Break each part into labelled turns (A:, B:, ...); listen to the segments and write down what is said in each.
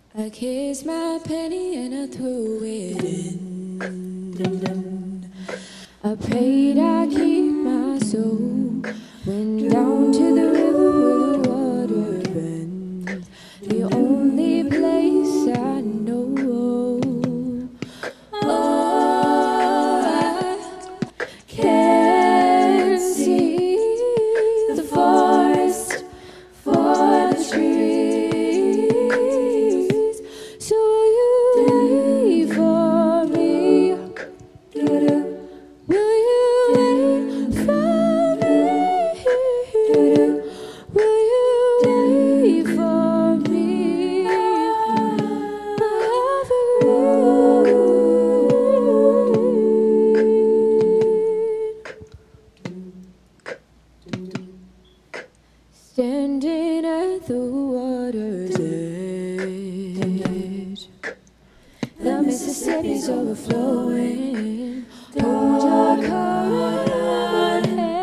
A: I kiss my penny and I throw it in. I prayed I'd keep my soul. Went down to the river where the water bends. The only place I know. Oh, I can't see the forest for the trees. So will you wait for me? Will you wait for me? Will you wait for me? Standing at the water's edge, the Mississippi's overflowing. Hold your caught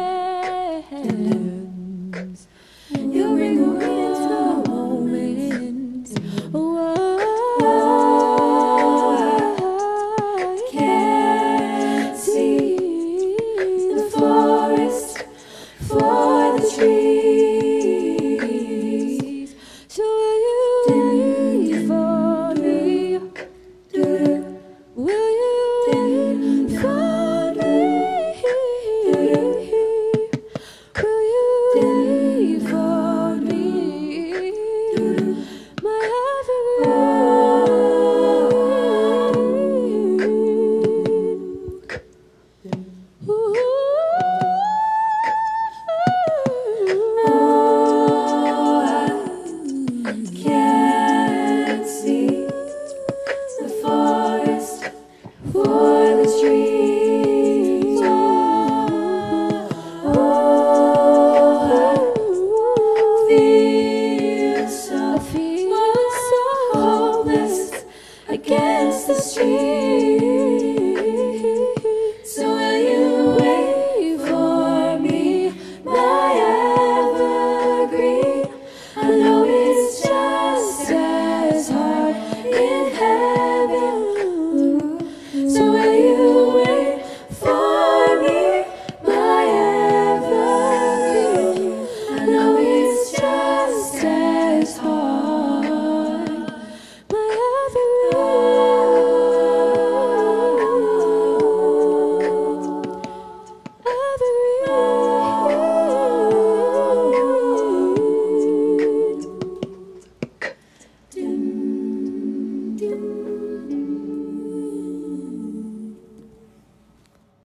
A: hands. You bring the wind to moments. Oh, I can't see the forest for the trees.